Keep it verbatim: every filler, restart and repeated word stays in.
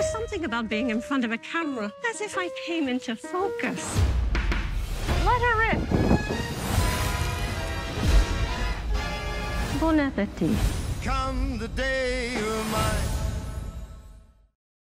something about being in front of a camera, as if I came into focus. Let her in. Bon appetit. Come the day you're mine.